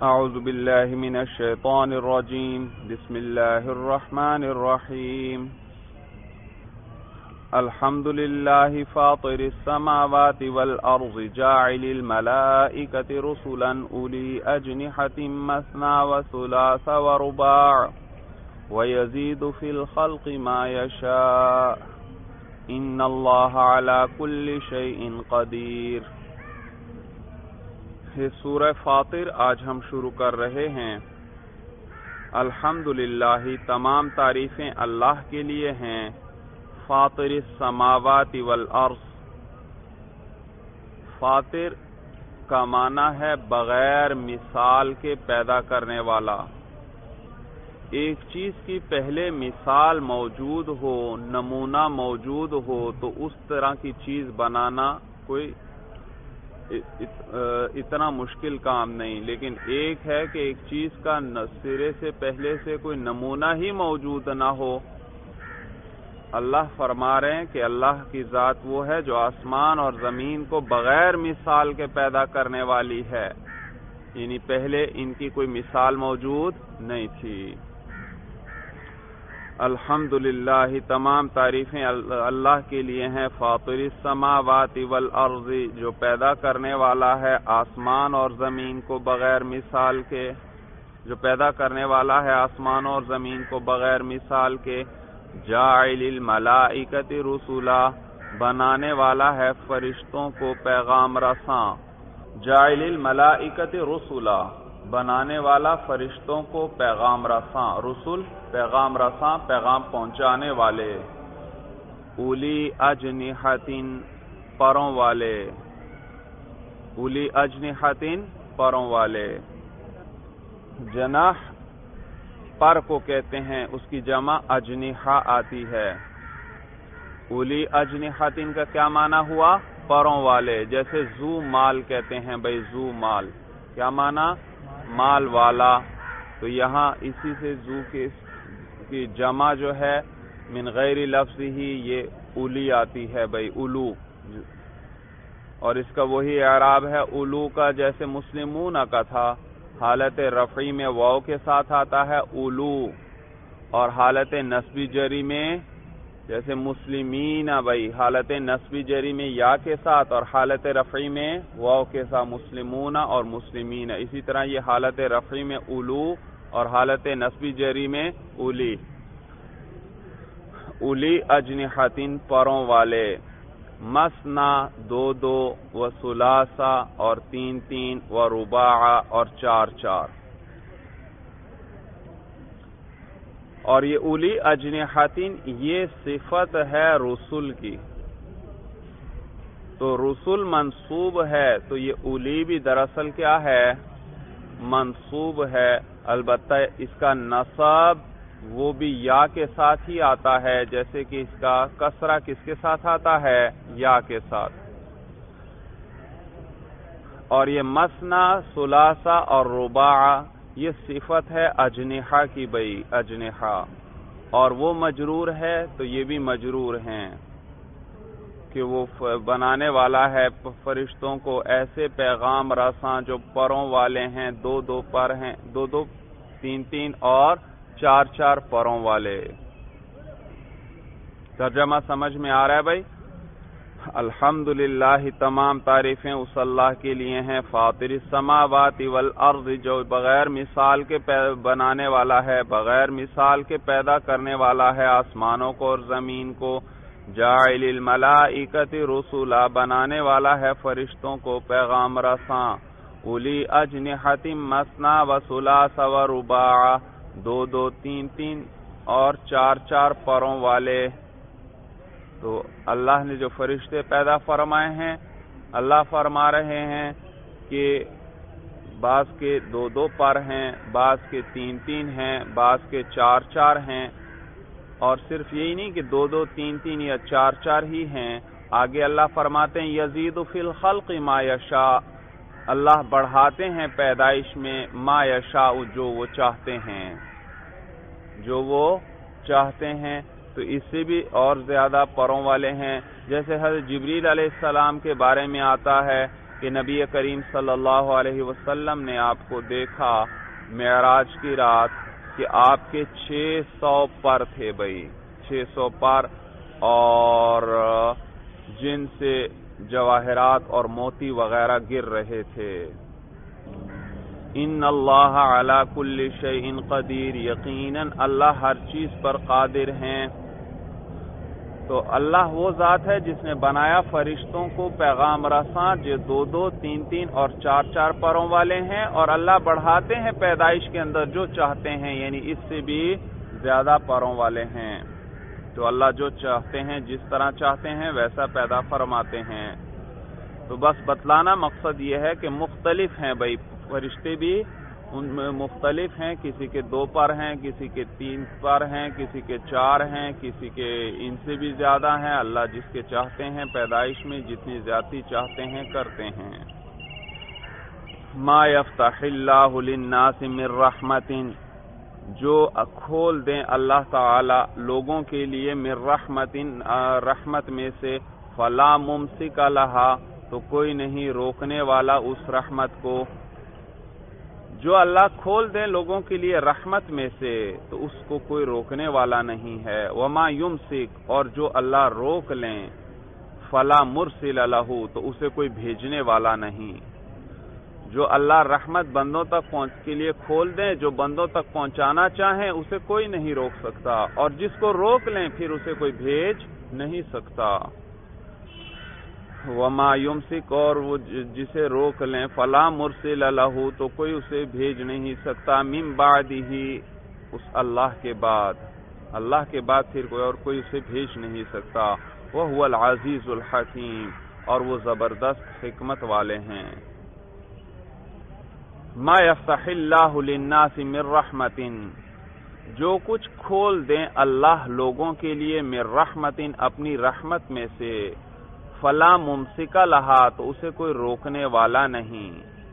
اعوذ باللہ من الشیطان الرجیم بسم اللہ الرحمن الرحیم الحمد للہ فاطر السماوات والارض جاعل الملائکۃ رسلا اولی اجنحۃ مثنی وثلاث ورباع ویزید فی الخلق ما یشاء ان اللہ علی کل شیء قدیر۔ سورہ فاطر آج ہم شروع کر رہے ہیں۔ الحمدللہ، تمام تعریفیں اللہ کے لیے ہیں۔ فاطر السماوات والارض، فاطر کا معنی ہے بغیر مثال کے پیدا کرنے والا۔ ایک چیز کی پہلے مثال موجود ہو، نمونہ موجود ہو تو اس طرح کی چیز بنانا کوئی اتنا مشکل کام نہیں، لیکن ایک ہے کہ ایک چیز کا سرے سے پہلے سے کوئی نمونہ ہی موجود نہ ہو۔ اللہ فرما رہے ہیں کہ اللہ کی ذات وہ ہے جو آسمان اور زمین کو بغیر مثال کے پیدا کرنے والی ہے، یعنی پہلے ان کی کوئی مثال موجود نہیں تھی۔ الحمدللہ، تمام تعریفیں اللہ کے لیے ہیں۔ فاطر السماوات والارض، جو پیدا کرنے والا ہے آسمان اور زمین کو بغیر مثال کے، جو پیدا کرنے والا ہے آسمان اور زمین کو بغیر مثال کے۔ جاعل الملائکۃ رسلا، بنانے والا ہے فرشتوں کو پیغام رساں۔ جاعل الملائکۃ رسلا، بنانے والا فرشتوں کو پیغام رساں۔ رسول پیغام رساں، پیغام پہنچانے والے۔ اولی اجنحۃ، پروں والے۔ اولی اجنحۃ، پروں والے۔ جناح پر کو کہتے ہیں، اس کی جمع اجنحہ آتی ہے۔ اولی اجنحۃ کا کیا معنی ہوا؟ پروں والے۔ جیسے ذو مال کہتے ہیں، بھئی ذو مال کیا معنی؟ مال والا۔ تو یہاں اسی سے ذو کی جمع جو ہے من غیر لفظ ہی یہ اولی آتی ہے، بھئی اولو، اور اس کا وہی اعراب ہے اولو کا، جیسے مسلمون کا تھا، حالت رفعی میں واو کے ساتھ آتا ہے اولو، اور حالت نصبی جری میں جیسے مسلمین، بھئی حالت نصبی جری میں یا کے ساتھ، اور حالت رفعی میں واو کے ساتھ مسلمون اور مسلمین۔ اسی طرح یہ حالت رفعی میں اولو اور حالت نصبی جری میں اولی۔ اولی اجنحۃ، پروں والے۔ مثنا، دو دو، و ثلاثہ، اور تین تین، و رباع، اور چار چار۔ اور یہ اولی اجنحۃ یہ صفت ہے رسول کی، تو رسول منصوب ہے، تو یہ اولی بھی دراصل کیا ہے؟ منصوب ہے۔ البتہ اس کا نصب وہ بھی یا کے ساتھ ہی آتا ہے، جیسے کہ اس کا کسرہ کس کے ساتھ آتا ہے؟ یا کے ساتھ۔ اور یہ مثنا، ثلاثہ اور رباع یہ صفت ہے اجنحہ کی، بھئی اجنحہ، اور وہ مجرور ہے تو یہ بھی مجرور ہیں کہ وہ بنانے والا ہے فرشتوں کو ایسے پیغام رساں جو پروں والے ہیں، دو دو پر ہیں، دو دو، تین تین اور چار چار پروں والے۔ ترجمہ سمجھ میں آ رہا ہے بھائی؟ الحمدللہ، تمام تعریفیں اس اللہ کے لیے ہیں۔ فاطر السماوات والارض، جو بغیر مثال کے بنانے والا ہے، بغیر مثال کے پیدا کرنے والا ہے آسمانوں کو اور زمین کو۔ جاعل الملائکۃ رسلا، بنانے والا ہے فرشتوں کو پیغام رساں۔ اولی اجنحۃ مثنی و ثلاث و رباع، دو دو، تین تین اور چار چار پروں والے۔ تو اللہ نے جو فرشتے پیدا فرمائے ہیں، اللہ فرما رہے ہیں کہ بعض کے دو دو پر ہیں، بعض کے تین تین ہیں، بعض کے چار چار ہیں، اور صرف یہی نہیں کہ دو دو، تین تین یا چار چار ہی ہیں، آگے اللہ فرماتے ہیں یزید فی الخلق ما یشاء، اللہ بڑھاتے ہیں پیدائش میں ما یشاء، جو وہ چاہتے ہیں، جو وہ چاہتے ہیں۔ تو اس سے بھی اور زیادہ پروں والے ہیں، جیسے حضرت جبریل علیہ السلام کے بارے میں آتا ہے کہ نبی کریم صلی اللہ علیہ وسلم نے آپ کو دیکھا معراج کی رات کہ آپ کے 600 پر تھے بھائی، 600 پر، اور جن سے جواہرات اور موتی وغیرہ گر رہے تھے۔ ان اللہ علی کل شیء قدیر، یقیناً اللہ ہر چیز پر قادر ہیں۔ تو اللہ وہ ذات ہے جس نے بنایا فرشتوں کو پیغام رساں، جو 2 3 3 اور 4 4 پروں والے ہیں، اور اللہ بڑھاتے ہیں پیدائش کے اندر جو چاہتے ہیں، یعنی اس سے بھی زیادہ پروں والے ہیں۔ تو اللہ جو چاہتے ہیں، جس طرح چاہتے ہیں ویسا پیدا فرماتے ہیں۔ تو بس بتلانا مقصد یہ ہے کہ مختلف ہیں بھائی، فرشتے بھی ان میں مختلف ہیں، کسی کے 2 پر ہیں، کسی کے 3 پر ہیں، کسی کے 4 ہیں، کسی کے ان سے بھی زیادہ ہیں۔ اللہ جس کے چاہتے ہیں پیدائش میں جتنی زیادتی چاہتے ہیں کرتے ہیں۔ ما یفتح اللہ للناس من رحمت، جو کھول دیں اللہ تعالی لوگوں کے لیے من رحمت، رحمت میں سے، فلا ممسک لہا، تو کوئی نہیں روکنے والا اس رحمت کو۔ جو اللہ کھول دیں لوگوں کے لیے رحمت میں سے تو اس کو کوئی روکنے والا نہیں ہے۔ وما یمسک، اور جو اللہ روک لیں، فلا مرسل لہ، تو اسے کوئی بھیجنے والا نہیں۔ جو اللہ رحمت بندوں تک کے لیے کھول دیں، جو بندوں تک پہنچانا چاہیں، اسے کوئی نہیں روک سکتا، اور جس کو روک لیں پھر اسے کوئی بھیج نہیں سکتا۔ وما یمسک، اور وہ جسے روک لیں، فلا مرسل لہ، تو کوئی اسے بھیج نہیں سکتا، من بعدہ، اس اللہ کے بعد، اللہ کے بعد پھر کوئی اسے بھیج نہیں سکتا۔ وہو العزیز الحکیم، اور وہ زبردست حکمت والے ہیں۔ ما یفتح اللہ للناس من رحمت، جو کچھ کھول دیں اللہ لوگوں کے لیے من رحمت، اپنی رحمت میں سے، فلا ممسک لہا، تو اسے کوئی روکنے والا نہیں۔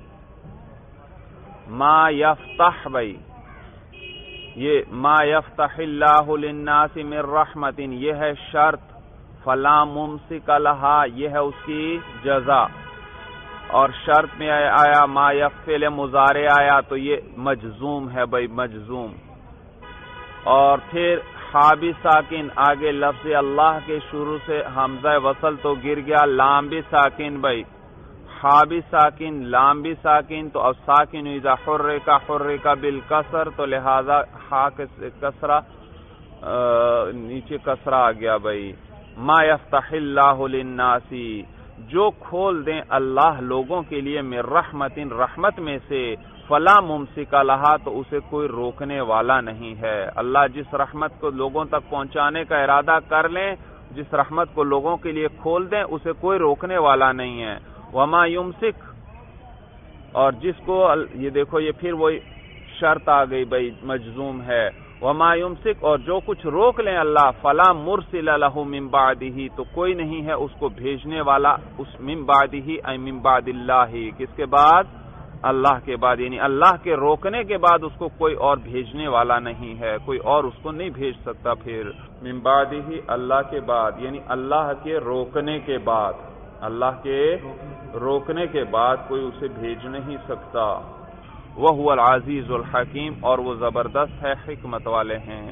ما یفتح بھائی، یہ ما یفتح اللہ للناس من رحمت یہ ہے شرط، فلا ممسک لہا یہ ہے اس کی جزا، اور شرط میں آیا ما یفعل مضارع آیا تو یہ مجزوم ہے بھائی، مجزوم۔ اور پھر ہا بھی ساکن، آگے لفظ اللہ کے شروع سے حمزہ وصل تو گر گیا، لام بھی ساکن بھائی، ہا بھی ساکن، لام بھی ساکن، تو اب ساکن اذا حرک بالکسر، تو لہذا ہا کسرہ نیچے کسرہ آ گیا بھائی۔ ما یفتح اللہ للناس، جو کھول دیں اللہ لوگوں کے لیے من رحمت، رحمت میں سے، فلا ممسک لہا، تو اسے کوئی روکنے والا نہیں ہے۔ اللہ جس رحمت کو لوگوں تک پہنچانے کا ارادہ کر لیں، جس رحمت کو لوگوں کے لیے کھول دیں، اسے کوئی روکنے والا نہیں ہے۔ وما یمسک، اور جس کو یہ دیکھو یہ پھر وہی شرط آ گئی بھائی، مجزوم ہے۔ وما یمسک، اور جو کچھ روک لیں اللہ، فلا مرسل لہ من بعدہ، تو کوئی نہیں ہے اس کو بھیجنے والا، اس من بعدہ ای من بعد اللہ، کس کے بعد؟ اللہ کے بعد، یعنی اللہ کے روکنے کے بعد اس کو کوئی اور بھیجنے والا نہیں ہے، کوئی اور اس کو نہیں بھیج سکتا۔ پھر من بعدہ، اللہ کے بعد، یعنی اللہ کے روکنے کے بعد، اللہ کے روکنے کے بعد کوئی اسے بھیج نہیں سکتا۔ وہو العزیز الحکیم، اور وہ زبردست ہے، حکمت والے ہیں۔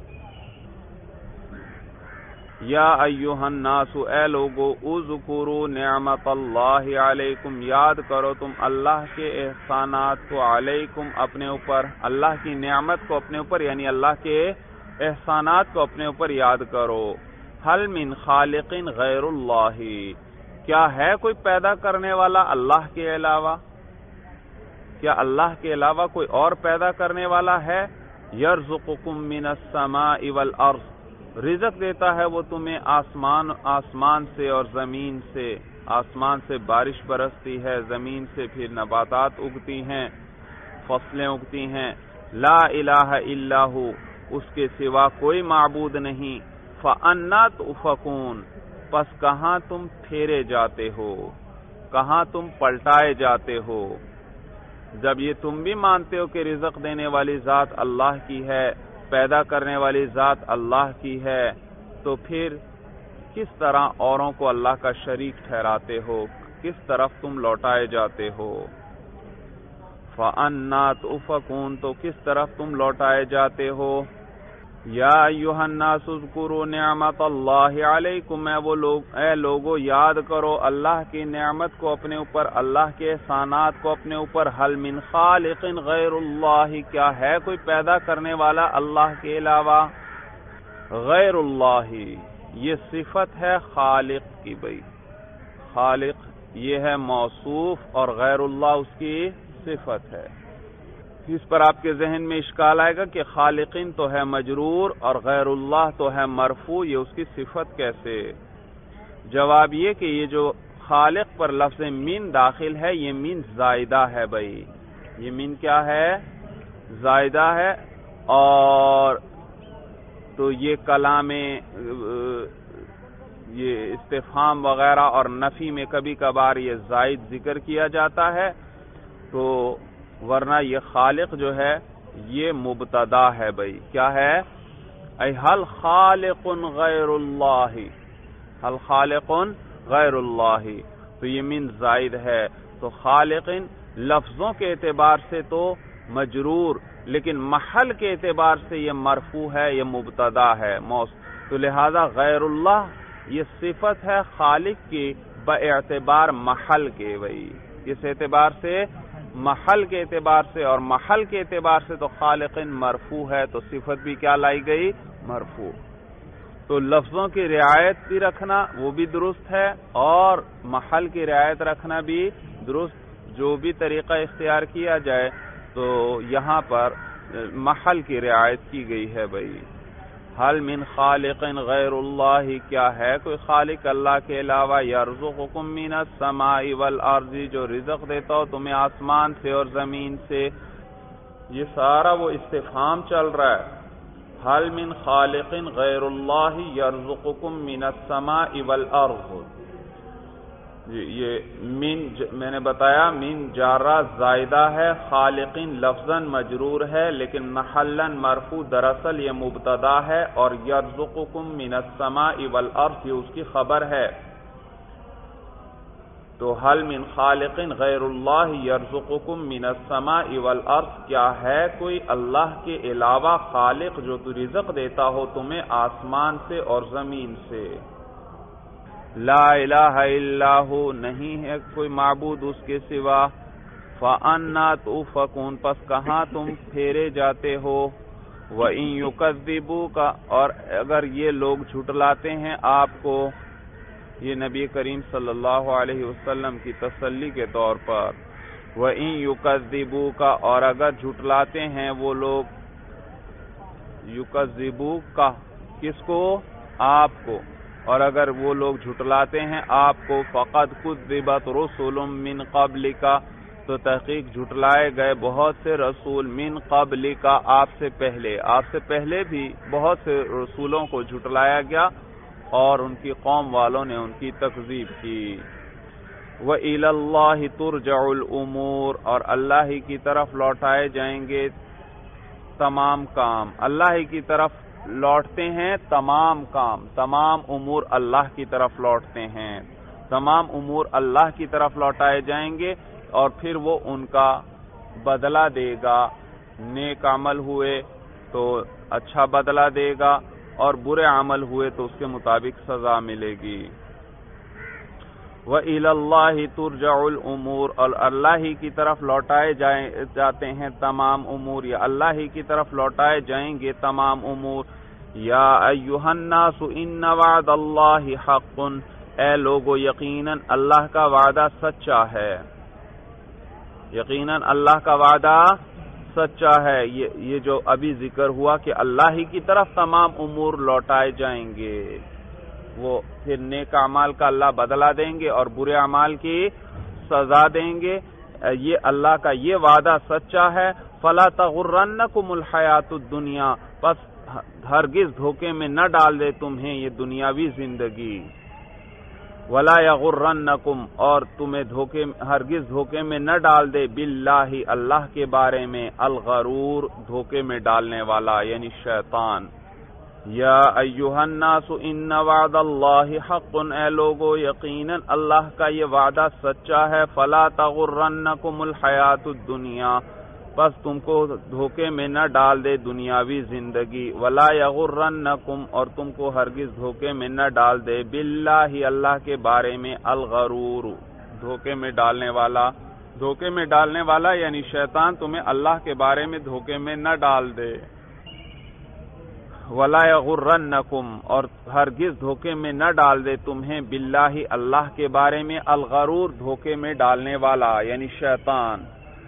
یا ایہا الناس، اے لوگو، اذکروا نعمت اللہ علیکم، یاد کرو تم اللہ کے احسانات کو، علیکم اپنے اوپر، اللہ کی نعمت کو اپنے اوپر، یعنی اللہ کے احسانات کو اپنے اوپر یاد کرو۔ حل من خالق غیر اللہ، کیا ہے کوئی پیدا کرنے والا اللہ کے علاوہ؟ کیا اللہ کے علاوہ کوئی اور پیدا کرنے والا ہے؟ یرزقکم من السماء والارض، رزق دیتا ہے وہ تمہیں آسمان سے اور زمین سے، آسمان سے بارش برستی ہے، زمین سے پھر نباتات اگتی ہیں، فصلیں اگتی ہیں۔ لا الہ الا ہو، اس کے سوا کوئی معبود نہیں۔ فأنا تؤفکون، پس کہاں تم پھیرے جاتے ہو، کہاں تم پلٹائے جاتے ہو؟ جب یہ تم بھی مانتے ہو کہ رزق دینے والی ذات اللہ کی ہے، پیدا کرنے والی ذات اللہ کی ہے، تو پھر کس طرح اوروں کو اللہ کا شریک ٹھہراتے ہو؟ کس طرف تم لوٹائے جاتے ہو. فَأَنَّا تُؤْفَكُونَ تو کس طرف تم لوٹائے جاتے ہو. یا ایھا الناس اذکروا نعمت اللہ علیکم اے لوگو یاد کرو اللہ کی نعمت کو اپنے اوپر، اللہ کے احسانات کو اپنے اوپر. هل من خالق غیر اللہ کیا ہے کوئی پیدا کرنے والا اللہ کے علاوہ. غیر اللہ یہ صفت ہے خالق کی. بھائی خالق یہ ہے موصوف اور غیر اللہ اس کی صفت ہے. اس پر آپ کے ذہن میں اشکال آئے گا کہ خالقین تو ہے مجرور اور غیر اللہ تو ہے مرفوع، یہ اس کی صفت کیسے؟ جواب یہ کہ یہ جو خالق پر لفظ من داخل ہے یہ من زائدہ ہے. بھائی یہ من کیا ہے؟ زائدہ ہے. اور تو یہ کلام یہ استفہام وغیرہ اور نفی میں کبھی کبھار یہ زائد ذکر کیا جاتا ہے، تو ورنہ یہ خالق جو ہے یہ مبتدا ہے. بھائی کیا ہے؟ ای حل خالق غیر اللہ، حل خالق غیر اللہ، تو یہ من زائد ہے. تو خالق لفظوں کے اعتبار سے تو مجرور، لیکن محل کے اعتبار سے یہ مرفوع ہے، یہ مبتدا ہے. تو لہذا غیر اللہ یہ صفت ہے خالق کی باعتبار محل کے. بھائی اس اعتبار سے محل کے اعتبار سے، اور محل کے اعتبار سے تو خالق مرفوع ہے، تو صفت بھی کیا لائی گئی؟ مرفوع. تو لفظوں کی رعایت بھی رکھنا وہ بھی درست ہے، اور محل کی رعایت رکھنا بھی درست. جو بھی طریقہ اختیار کیا جائے تو یہاں پر محل کی رعایت کی گئی ہے. بھائی حل من خالق غیر اللہ کیا ہے کوئی خالق اللہ کے علاوہ. یرزقکم من السماء والارض جو رزق دیتا ہو تمہیں آسمان سے اور زمین سے. یہ سارا وہ استفہام چل رہا ہے. حل من خالق غیر اللہ یرزقکم من السماء والارض. یہ من میں نے بتایا من جارہ زائدہ ہے، خالقین لفظاً مجرور ہے لیکن محلاً مرفوع. دراصل یہ مبتدا ہے، اور یرزقکم من السماء والارض یہ اس کی خبر ہے. تو حل من خالق غیر اللہ یرزقکم من السماء والارض کیا ہے کوئی اللہ کے علاوہ خالق جو تو رزق دیتا ہو تمہیں آسمان سے اور زمین سے. لا الہ الا ہو نہیں ہے کوئی معبود اس کے سوا. فَأَنَّا تُؤْفَكُونَ پس کہاں تم پھیرے جاتے ہو. وَإِن يُكَذِّبُوكَ اور اگر یہ لوگ جھٹلاتے ہیں آپ کو. یہ نبی کریم صلی اللہ علیہ وسلم کی تسلی کے طور پر. وَإِن يُكَذِّبُوكَ اور اگر جھٹلاتے ہیں وہ لوگ. يُكَذِّبُوكَ کس کو؟ آپ کو. اور اگر وہ لوگ جھٹلاتے ہیں آپ کو. فَقَدْ كُذِّبَتْ رُسُلٌ مِّن قَبْلِكَ تو تحقیق جھٹلائے گئے بہت سے رسول من قبلک آپ سے پہلے. آپ سے پہلے بھی بہت سے رسولوں کو جھٹلایا گیا اور ان کی قوم والوں نے ان کی تکذیب کی. وَإِلَى اللَّهِ تُرْجَعُ الْأُمُورِ اور اللہ ہی کی طرف لوٹائے جائیں گے تمام کام. اللہ ہی کی طرف لوٹتے ہیں تمام کام. تمام امور اللہ کی طرف لوٹتے ہیں. تمام امور اللہ کی طرف لوٹائے جائیں گے اور پھر وہ ان کا بدلہ دے گا. نیک عمل ہوئے تو اچھا بدلہ دے گا اور برے عمل ہوئے تو اس کے مطابق سزا ملے گی. وَإِلَى اللَّهِ تُرْجَعُ الْأُمُورِ اور اللہ ہی کی طرف لوٹائے جاتے ہیں تمام امور یا اللہ ہی کی طرف لوٹائے جائیں گے تمام امور. یا ایھا الناس ان وعد اللہ حق اے لوگو یقیناً اللہ کا وعدہ سچا ہے. یقیناً اللہ کا وعدہ سچا ہے. یہ جو ابھی ذکر ہوا کہ اللہ ہی کی طرف تمام امور لوٹائے جائیں گے، وہ پھر نیک اعمال کا اللہ بدلہ دیں گے اور برے اعمال کی سزا دیں گے. یہ اللہ کا یہ وعدہ سچا ہے. فلا تغرنکم الحیات الدنیا بس ہرگز دھوکے میں نہ ڈال دے تمہیں یہ دنیاوی زندگی. ولا یغرنکم اور تمہیں ہرگز دھوکے میں نہ ڈال دے باللہ اللہ کے بارے میں الغرور دھوکے میں ڈالنے والا یعنی شیطان. یا ایھا الناس ان وعد اللہ حق، اے لوگو یقیناً اللہ کا یہ وعدہ سچا ہے، فلا تغرنکم الحیات الدنیا، پس تم کو دھوکے میں نہ ڈال دے دنیاوی زندگی، ولا یغرنکم، اور تم کو ہرگز دھوکے میں نہ ڈال دے، باللہ اللہ کے بارے میں، الغرور دھوکے میں ڈالنے والا یعنی شیطان تمہیں اللہ کے بارے میں دھوکے میں نہ ڈال دے، ولا یغرنکم، اور ہرگز دھوکے میں نہ ڈال دے تمہیں، باللہ اللہ کے بارے میں، الغرور دھوکے میں ڈالنے والا یعنی شیطان۔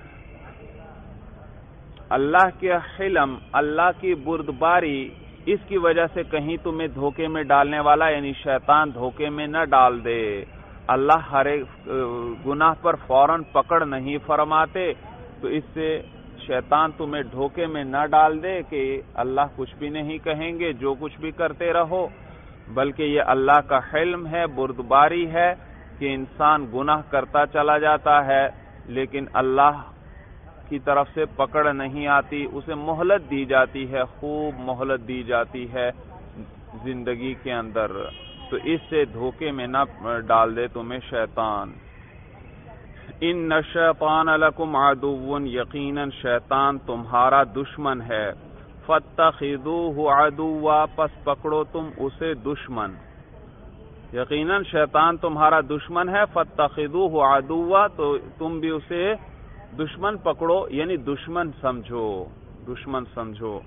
اللہ کے حلم، اللہ کی بردباری، اس کی وجہ سے کہیں تمہیں دھوکے میں ڈالنے والا یعنی شیطان دھوکے میں نہ ڈال دے۔ اللہ ہر ایک گناہ پر فوراً پکڑ نہیں فرماتے، تو اس سے شیطان تمہیں دھوکے میں نہ ڈال دے کہ اللہ کچھ بھی نہیں کہیں گے، جو کچھ بھی کرتے رہو، بلکہ یہ اللہ کا حلم ہے، بردباری ہے کہ انسان گناہ کرتا چلا جاتا ہے لیکن اللہ کی طرف سے پکڑ نہیں آتی، اسے مہلت دی جاتی ہے، خوب مہلت دی جاتی ہے زندگی کے اندر، تو اس سے دھوکے میں نہ ڈال دے تمہیں شیطان۔ ان الشیطان لکم عدو، یقیناً شیطان تمہارا دشمن ہے، فاتخذوہ عدوا، پس پکڑو تم اسے دشمن، یقیناً شیطان تمہارا دشمن ہے، فاتخذوہ عدوا، تو تم بھی اسے دشمن پکڑو یعنی دشمن سمجھو۔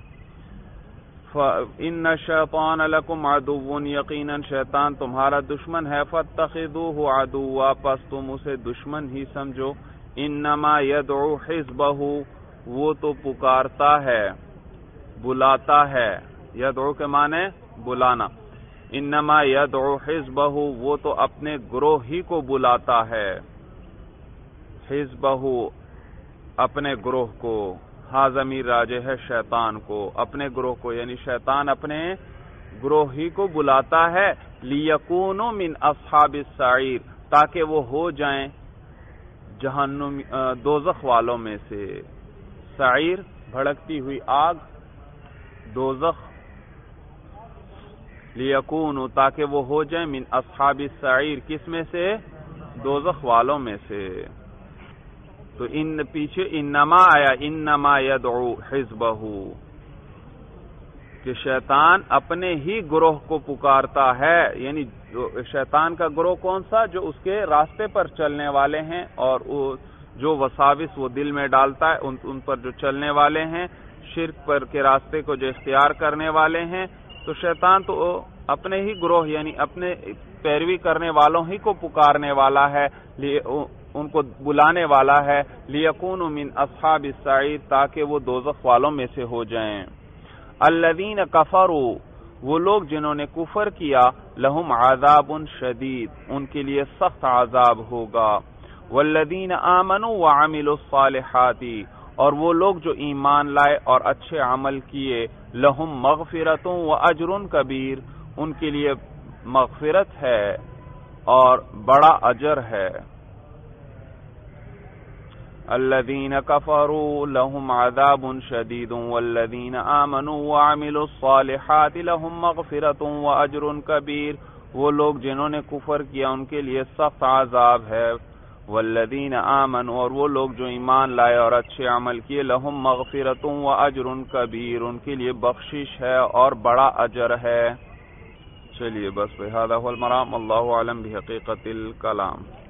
ان الشیطان لکم عدو، یقیناً شیطان تمہارا دشمن ہے، فاتخذوہ عدوا، پس تم اسے دشمن ہی سمجھو، انما یدعو حزبہ، وہ تو پکارتا ہے، بلاتا ہے، یدعو کے معنی بلانا، انما یدعو حزبہ، وہ تو اپنے گروہ ہی کو بلاتا ہے، حزبہ اپنے گروہ کو، ہاں ضمیر راجع ہے شیطان کو، اپنے گروہ کو یعنی شیطان اپنے گروہ ہی کو بلاتا ہے، لیکونوا من اصحاب السعیر، تاکہ وہ ہو جائیں جہنم دوزخ والوں میں سے، سعیر بھڑکتی ہوئی آگ، دوزخ، لیکونوا تاکہ وہ ہو جائیں من اصحاب السعیر، کس میں سے؟ دوزخ والوں میں سے۔ تو ان پیچھے انما آیا، انما یدعو حزبہ، کہ شیطان اپنے ہی گروہ کو پکارتا ہے، یعنی شیطان کا گروہ کون سا؟ جو اس کے راستے پر چلنے والے ہیں اور جو وساوس وہ دل میں ڈالتا ہے ان پر جو چلنے والے ہیں، شرک پر کے راستے کو جو اختیار کرنے والے ہیں، تو شیطان تو اپنے ہی گروہ یعنی اپنے پیروی کرنے والوں ہی کو پکارنے والا ہے، ان کو بلانے والا ہے، لیکونوا من اصحاب السعیر، تاکہ وہ دوزخ والوں میں سے ہو جائیں۔ الذین کفروا، وہ لوگ جنہوں نے کفر کیا، لہم عذاب شدید، ان کے لیے سخت عذاب ہوگا، والذین آمنوا وعملوا الصالحات، اور وہ لوگ جو ایمان لائے اور اچھے عمل کیے، لہم مغفرۃ واجر کبیر، ان کے لیے مغفرت ہے اور بڑا اجر ہے۔ الذین کفروا لہم عذاب شدید والذین آمنوا وعملوا الصالحات لہم مغفرۃ واجر کبیر، وہ لوگ جنہوں نے کفر کیا ان کے لیے سخت عذاب ہے، والذین آمنوا، اور وہ لوگ جو ایمان لائے اور اچھے عمل کیے، لہم مغفرۃ واجر کبیر، ان کے لیے بخشش ہے اور بڑا اجر ہے۔ چلیے بس بہذا هو المرام، اللہ اعلم بحقیقت الکلام۔